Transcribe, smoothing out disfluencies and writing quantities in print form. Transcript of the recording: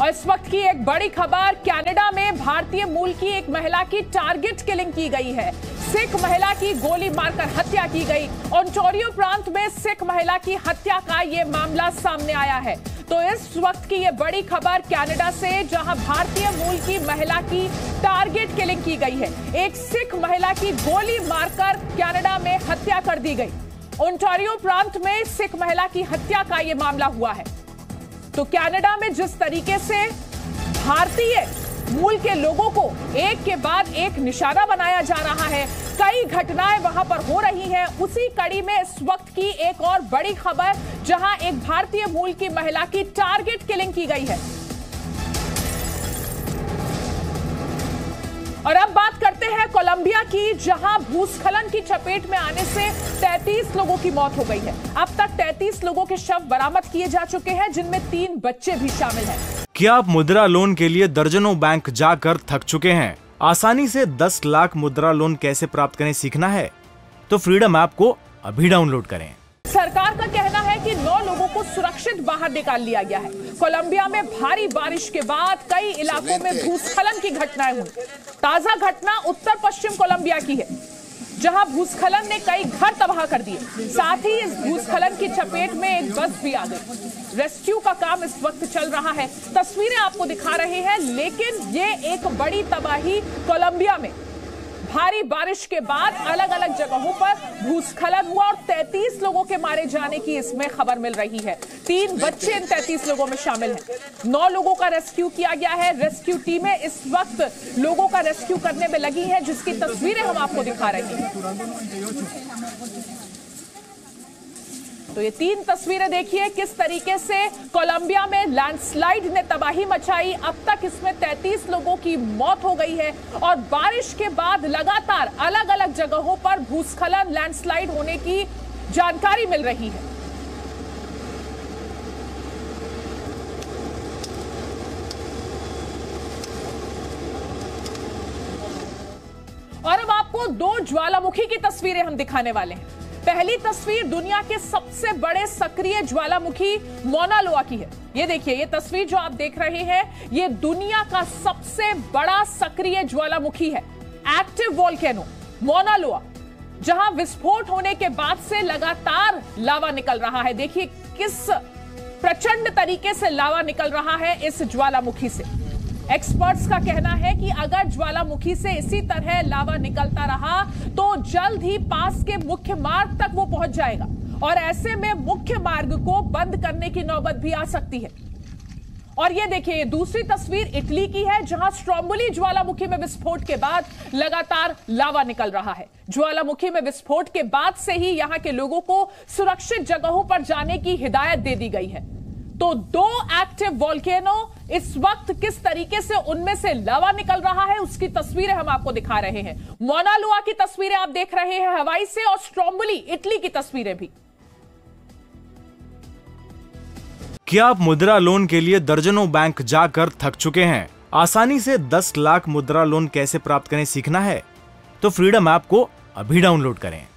और इस वक्त की एक बड़ी खबर, कनाडा में भारतीय मूल की एक महिला की टारगेट किलिंग की गई है। सिख महिला की गोली मारकर हत्या की गई। ओंटारियो प्रांत में सिख महिला की हत्या का यह मामला सामने आया है। तो इस वक्त की यह बड़ी खबर कनाडा से, जहां भारतीय मूल की महिला की टारगेट किलिंग की गई है। एक सिख महिला की गोली मारकर कनाडा में हत्या कर दी गई। ओंटारियो प्रांत में सिख महिला की हत्या का यह मामला हुआ है। तो कनाडा में जिस तरीके से भारतीय मूल के लोगों को एक के बाद एक निशाना बनाया जा रहा है, कई घटनाएं वहां पर हो रही हैं, उसी कड़ी में इस वक्त की एक और बड़ी खबर, जहां एक भारतीय मूल की महिला की टारगेट किलिंग की गई है। और अब बात करते हैं कोलंबिया की, जहां भूस्खलन की चपेट में आने से 33 लोगों की मौत हो गई है। अब तक 33 लोगों के शव बरामद किए जा चुके हैं, जिनमें 3 बच्चे भी शामिल हैं। क्या आप मुद्रा लोन के लिए दर्जनों बैंक जाकर थक चुके हैं? आसानी से 10 लाख मुद्रा लोन कैसे प्राप्त करें सीखना है? तो फ्रीडम ऐप को अभी डाउनलोड करें। सरकार का कहना है कि 9 लोगों को सुरक्षित बाहर निकाल लिया गया है। कोलंबिया में भारी बारिश के बाद कई इलाकों में भूस्खलन की घटनाएं हुई। ताजा घटना उत्तर पश्चिम कोलंबिया की है, जहां भूस्खलन ने कई घर तबाह कर दिए। साथ ही इस भूस्खलन की चपेट में एक बस भी आ गई। रेस्क्यू का काम इस वक्त चल रहा है। तस्वीरें आपको दिखा रहे हैं, लेकिन ये एक बड़ी तबाही कोलंबिया में भारी बारिश के बाद अलग अलग जगहों पर भूस्खलन हुआ और 33 लोगों के मारे जाने की इसमें खबर मिल रही है। 3 बच्चे इन 33 लोगों में शामिल हैं। 9 लोगों का रेस्क्यू किया गया है। रेस्क्यू टीमें इस वक्त लोगों का रेस्क्यू करने में लगी हैं, जिसकी तस्वीरें हम आपको दिखा रहे हैं। तो ये 3 तस्वीरें देखिए, किस तरीके से कोलंबिया में लैंडस्लाइड ने तबाही मचाई। अब तक इसमें 33 लोगों की मौत हो गई है और बारिश के बाद लगातार अलग अलग जगहों पर भूस्खलन, लैंडस्लाइड होने की जानकारी मिल रही है। और अब आपको 2 ज्वालामुखी की तस्वीरें हम दिखाने वाले हैं। पहली तस्वीर दुनिया के सबसे बड़े सक्रिय ज्वालामुखी मौना लोआ की है। ये देखिए, ये तस्वीर जो आप देख रहे हैं, ये दुनिया का सबसे बड़ा सक्रिय ज्वालामुखी है, एक्टिव वोल्केनो मौना लोआ, जहां विस्फोट होने के बाद से लगातार लावा निकल रहा है। देखिए किस प्रचंड तरीके से लावा निकल रहा है इस ज्वालामुखी से। एक्सपर्ट्स का कहना है कि अगर ज्वालामुखी से इसी तरह लावा निकलता रहा तो जल्द ही पास के मुख्य मार्ग तक वो पहुंच जाएगा और ऐसे में मुख्य मार्ग को बंद करने की नौबत भी आ सकती है। और ये देखिए, ये दूसरी तस्वीर इटली की है, जहां स्ट्रोम्बोली ज्वालामुखी में विस्फोट के बाद लगातार लावा निकल रहा है। ज्वालामुखी में विस्फोट के बाद से ही यहां के लोगों को सुरक्षित जगहों पर जाने की हिदायत दे दी गई है। तो 2 एक्टिव वोल्केनो इस वक्त किस तरीके से उनमें से लावा निकल रहा है, उसकी तस्वीरें हम आपको दिखा रहे हैं। मौना लोआ की तस्वीरें आप देख रहे हैं हवाई से, और स्ट्रोम्बोली इटली की तस्वीरें भी। क्या आप मुद्रा लोन के लिए दर्जनों बैंक जाकर थक चुके हैं? आसानी से 10 लाख मुद्रा लोन कैसे प्राप्त करें सीखना है? तो फ्रीडम ऐप को अभी डाउनलोड करें।